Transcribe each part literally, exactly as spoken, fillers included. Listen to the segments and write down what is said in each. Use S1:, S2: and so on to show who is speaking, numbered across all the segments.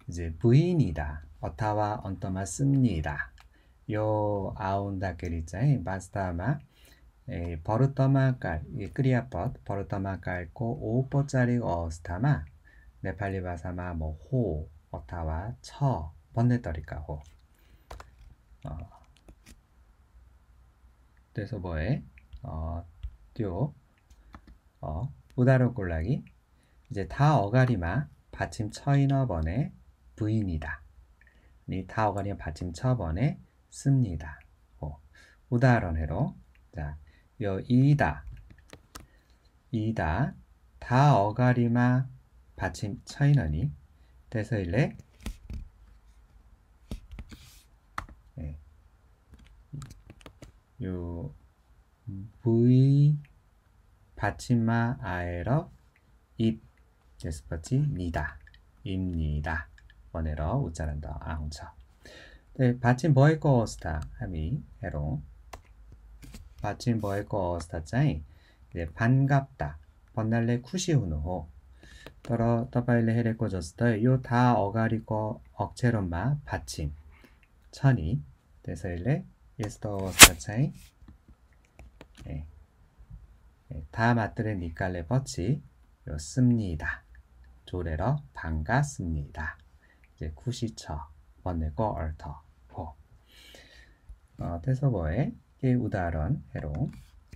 S1: 이제 부인이다, 어타와 언떠마 씁니다. 요 아운다케리자이 바스타마 에, 버릇떠마 깔, 이 끄리아뻗 버릇떠마 깔고 오뽀짜리 어스타마 네팔리 바사마 뭐 호, 어타와 처, 번네떠리까 호. 어, 그래서 뭐에 어, 띠오 어, 우다로 꼴라기 이제 다 어가리마 받침 처인어 번에 부인이다. 니 다 어가리마 받침 처 번에 씁니다. 어, 우다런해로 자, 요 이다 이다 다 어가리마 받침 처인어니 그래서 일레 예, 요 V 받침마 아에러 입 데스퍼치 니다 입니다 번에러 우짜란다 아웅처 네, 받침 뭐에거 어스타 하미 해롱 받침 뭐에거 어스타 짜이 이제 반갑다 번날레 쿠시후노호 떨어 떠바일레 헤레코 저스터 요다 어가리거 억체론마 받침 천이 데서일레 예스터 어스타 짜이 예. 예, 다 맞들의 니깔레 버치 요 씁니다 조레러 반갑습니다 이제 쿠시처 번내거 얼터 호 어, 태서버에 게 우다런 해롱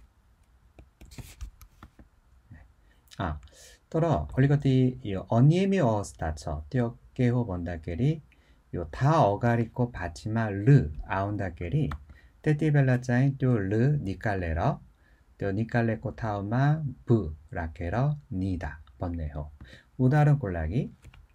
S1: 아 또러 걸리거티 이 언니미 어스타처 띄어게호 번다케리 요 다 어가리코 바치마 르 아운다케리 테티벨라짜인 띠르 니깔레러 띠어 니깔레코 타우마 부 라케러 니다 번내호 우다른 꼴라기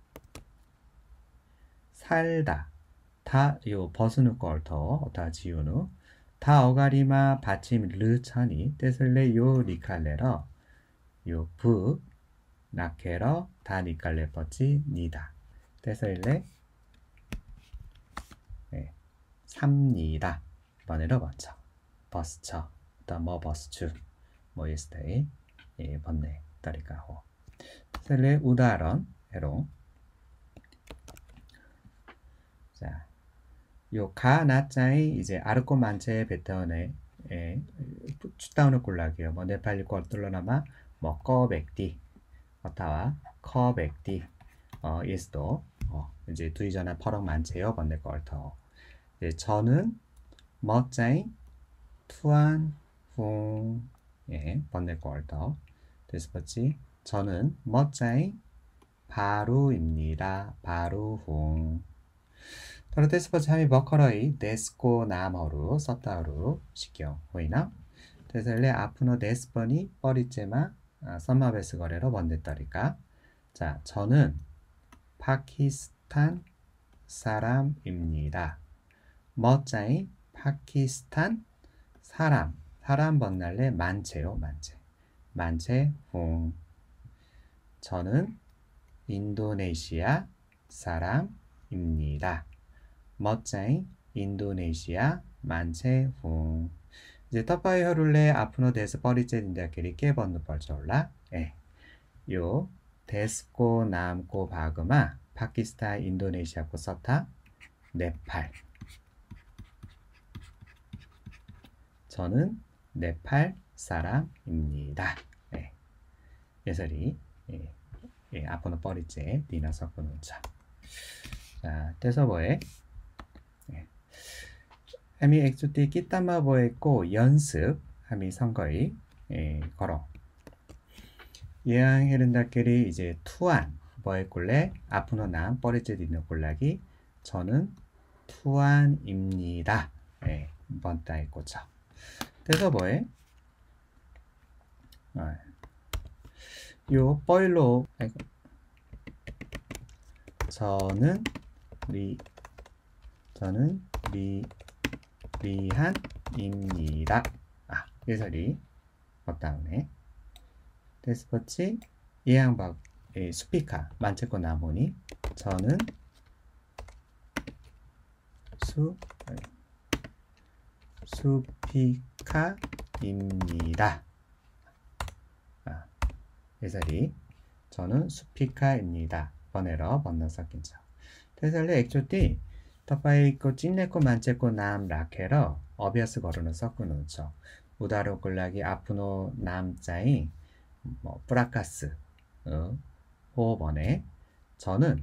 S1: 살다 다 요 버스누 걸터 어타 지우누 다 어가리마 받침 르 천이 떼슬레 요 니칼레러 요 부 나케러 다 니칼레 뻗지 니다 떼슬레 예, 삽니다 번에러 번쳐 버스처 또 뭐 버스추 뭐 예스테이 예, 번네 따리까호 떼슬레 우다런 해롱 자, 요 가나짜이 이제 아르코 만체의 베타원에 추다운을 골라게요. 뭐 네팔리 거 뚫러나마 뭐 꺼백디 어타와 커백디 어 예스도 어 이제 두이전화 퍼럭 만체요 번네 걸터 이제 저는 멋짜이 투안 붕예 번네 걸터 데스퍼치 저는 멋짜이 바루입니다. 바루홍 따로 데스퍼치 하미 버커러이 데스코 나머루 썼다루 시경 호이나 데셀레 아프노 데스퍼니 뻘이째마 아, 썸마베스 거래로 번데따리까 자 저는 파키스탄 사람입니다. 멋짜이 파키스탄 사람 사람 번날레 만체요 만체 만체 홍 저는 인도네시아 사람입니다. 멋짜이 인도네시아 만체홍 이제 터파이 혀룰레 아프노 데스 뻘이째딘다끼리 깨번누 뻘쳐올라 예. 요 데스코 남고 바그마 파키스탄 인도네시아코 서타 네팔 저는 네팔 사람입니다. 예. 예설이 예. 예. 아프노 뻘이째 디나 섞어놓자 자 떼서버에 하미 엑주티 끼따마보에고 연습 하미 선거의 예, 걸어 예앙 헤른다끼리 이제 투안 뭐의 꼴레 아프노 남 뻘이째 디는 꼴라기 저는 투안입니다. 예, 번따에 꽂혀 그래서 뭐에 어, 요 뻘로 아이고, 저는 리 저는 리 리한입니다. 아, 예설이 어따오네. 데스퍼치 예양박 예, 수피카 만체코 나보니 저는 수 수피카입니다. 아, 예설이 저는 수피카입니다. 번에러 번너 섞인 척. त्यसैले एकचोटि तपाईको चिन्नेको मान्छेको नाम राखेर अभ्यास गर्न सक्नुहुन्छ। उदाहरणको लागि आफ्नो नाम चाहिँ 뭐 프라카스 어, हो भने 저는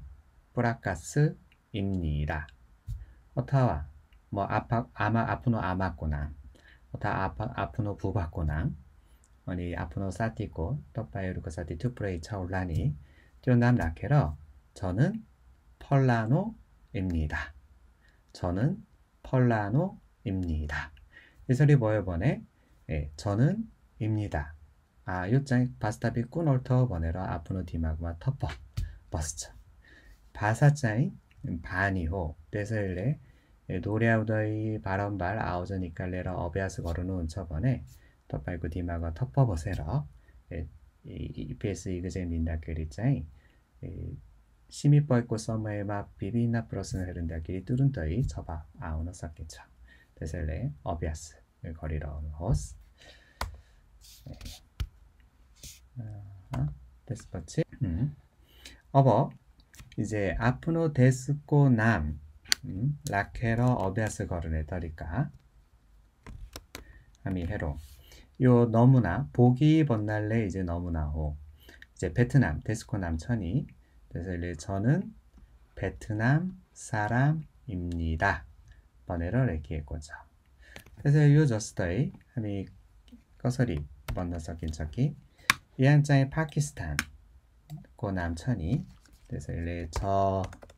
S1: 프라카스입니다. 어타와 뭐 아파 아마 아프노 아마को नाम अथवा आफा आफ्नो बुबाको नाम अनि आफ्नो साथीको तपाईहरूको साथी थुप्रै छ होला नि त्यो नाम राखेर 저는 펄라노입니다. 저는 펄라노입니다. यसरी भयो भने ए 저는 입니다. 아, यो चाहिँ वास्तविक कुन अर्थ भनेर आफ्नो दिमागमा थप्प बस्छ। भाषा चाहिँ बानी हो। त्यसैले दोहोऱ्याउँदै बारम्बार आवाज निकालेर अभ्यास गर्नुहुन्छ भने तपाईको दिमागमा थप्प बसेर युपिएससी इक्जाम दिँदाखेरि चाहिँ सीमित भएको समयमा विभिन्न प्रश्नहरू दिँदाखेरि तुरुन्तै जवाफ आउन सकिन्छ। त्यसैले अभ्यास गरिरहनुहोस्। त्यसपछि अब 이제 आफ्नो देशको नाम राखेर अभ्यास गर्ने तरिका हामी हेरौँ। यो नमुना 보기 भन्नाले 이제 नमुना हो। 이제 베트남 देशको नाम छ नि त्यसैले 저는 베트남 사람입니다 भनेर लेखिएको छ। त्यसैले यो जस्तै हामी कसरी भन्न सकिन्छ कि यहाँ चाहिँ पाकिस्तानको नाम छ नि त्यसैले 저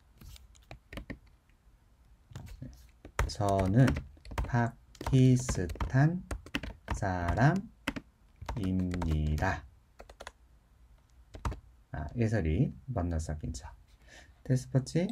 S1: 저는 파키스탄 사람입니다. 아, यसरी भन्न सकिन्छ। त्यसपछि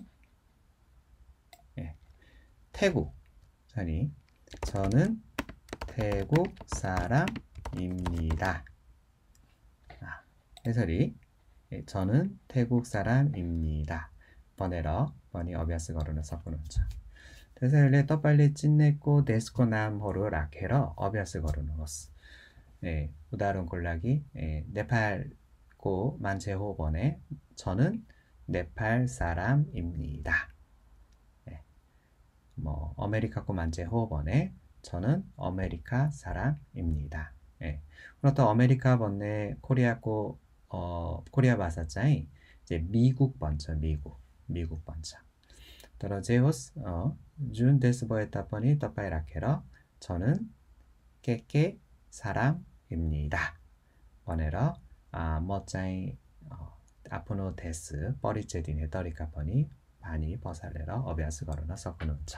S1: 예, 태국 아니 저는 태국 사람입니다. 아, यसरी 예, 저는 태국 사람입니다. भनेर पनि अभ्यास गर्न सक्नुहुन्छ। त्यसैले तपाईले चिन्नेको देशको नामहरू राखेर अभ्यास गर्नुहोस्। 예, उदाहरणको लागि 예, नेपालको मान्छे हो भने 저는 네팔 사람입니다. 예, 뭐 아메리카को मान्छे हो भने 저는 아메리카 사람입니다. 예, 그렇다 아메리카 भन्ने कोरियाको 어, कोरिया भाषा चाहिँ 이제 미국 भन्छ 미국 미국 भन्छ। तर जे होस् अ, जुन देश भए तापनि तपाईं राखेर 저는 깨깨 사람입니다 भनेर आ, म चाहिँ आफ्नो देश परिचय दिने तरिका पनि बानी बसालेर अभ्यास गर्न सक्नुहुन्छ।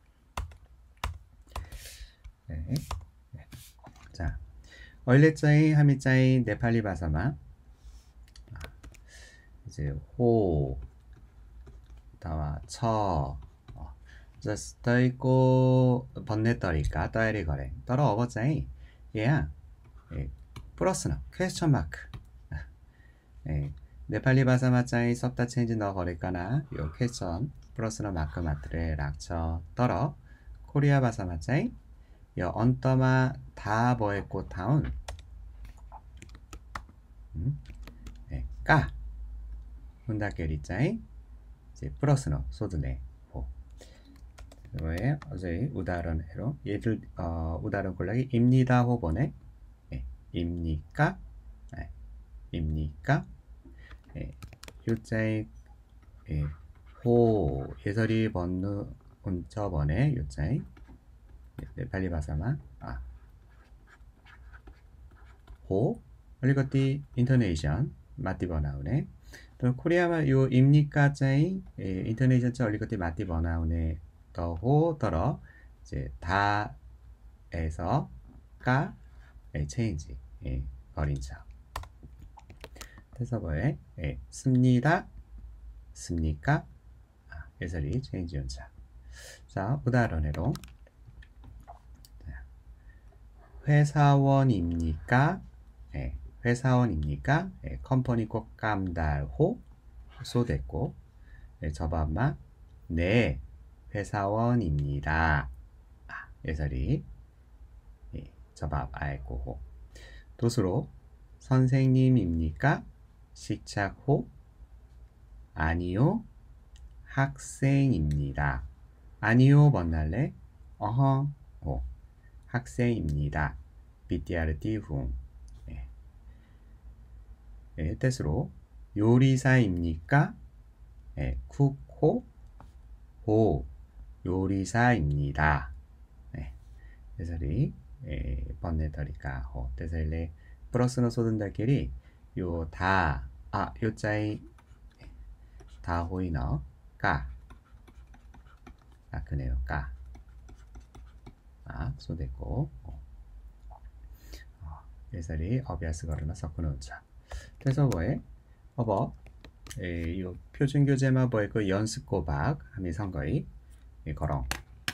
S1: 네. 네. 자, अहिले चाहिँ हामी चाहिँ नेपाली भाषामा 이제 호 अथवा छ जस्तैको भन्ने तरिका तयारी गरे। तर अब चाहिँ यहाँ प्रश्न क्वेशन मार्क नेपाली भाषामा चाहिँ शब्द चेन्ज नगरिकन यो क्वेशन प्रश्न मार्क मात्रै राख्छ। तर कोरिया भाषामा चाहिँ यो अन्तमा थाहा भएको ठाउँ का हुँदाखेरि चाहिँ प्रश्न सोध्ने हो। अझै उदाहरण हेरौँ। 예를 어, उदाहरणको लागि 입니다 हो भने 예, 입니까? 예, 입니까? 예, यो चाहिँ 예, हो यसरी भन्नुहुन्छ भने यो चाहिँ नेपाली भाषामा आ, हो अलिकति इन्टोनेसन माथि बनाउने। तर कोरियामा यो 입니까 चाहिँ 예, इन्टोनेसन चाहिँ अलिकति माथि बनाउने त हो। तर 이제 다에서 까 예, 체인지 예, गरिन्छ। त्यसो भए 예, 씁니다, 씁니까? 아, यसरी 체인지 हुन्छ। 자, 우다ৰণ으로 회사원입니까? 예, 회사원입니까? 예, 컴퍼니 꼭 감달호 소됐고 예, 저밤마 네 회사원입니다. 아, 예설이 예, 저밥 알고 도수로 선생님입니까? 식착호 아니요 학생입니다. 아니요, 뭔날래? 어허, 오, 학생입니다. 비티아르티 후. 예. 예, 뜻으로 요리사입니까? 예, 쿠코 호 요리사입니다. 예. 그래서리 예, 번네터리까 호 뜻을래 플러스는 쏟은다끼리 요 다, 아, 요자이 다 호이너 까 아, 그네요. 까 아, 쏟했고 예설이 어비아스 거르나 섞어놓자. 그래서 뭐에 어버 에, 요 표준 교재마 뭐에 그 연습 고박 함이 선거이 거렁.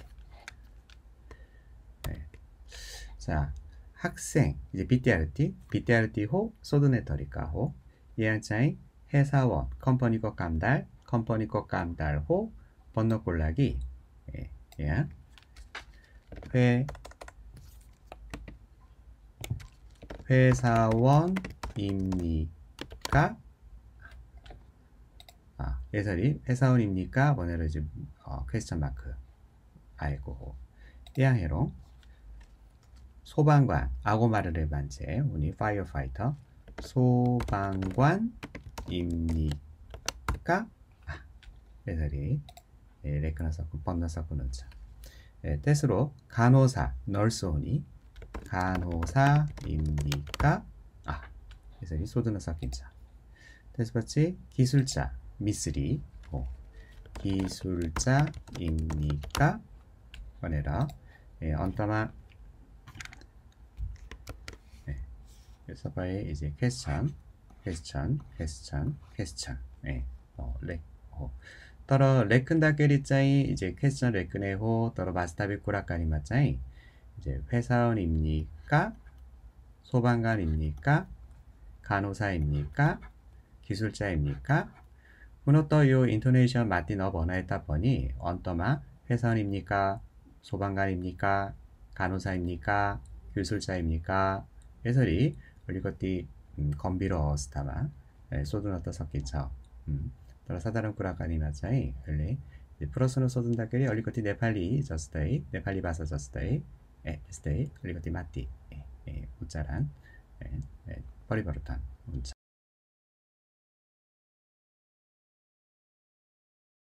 S1: 네. 자, 학생 이제 비티아르티 비티아르티 호 소드네터리까 호 예양차이 회사원 컴퍼니거 깜달 컴퍼니거 깜달 호 번너골라기 예, 예. 회 회사원입니까? 아, 예설이 회사원입니까? 뭐냐로 이제 어, 퀘스천 마크 아이고 이양해롱 소방관 아고마르를 반체 우니 파이어파이터 소방관입니까? 아, 예설이 예, 레크나 섞고 번나 섞고 넣자. 예, 뜻으로 간호사 널스오니 간호사입니까? 아, 예설이 소드나 섞인자. 뜻같이 기술자 미쓰리 오, 기술자입니까? 꺼내라. 예, 언따마 예, 그래서 바에 이제 퀘스천 퀘스천 퀘스천 퀘스천 예, 어, 레 어. 떨어 레큰다케리짜이 이제 퀘스천 레큰에호 떨어 마스타비 꾸라까니 맞짜이 이제 회사원입니까? 소방관입니까? 간호사입니까? 기술자입니까? 훈어떠 요 인토네이션 마띠 너 번화했다 보니 언떠마 회사원입니까? 소방관입니까? 간호사입니까? 기술자입니까? 해설이 우리것띠 음, 건비러스타마 소드너떠 섞이죠. 음, 따라 사다른 꾸라까니 맞자이 원래 프로스노 소든다끼리 얼리것띠 네팔리 저스타이 네팔리 바사 저스타이 에 스테이 얼리것띠 마띠 에 우짜란 버리버릇한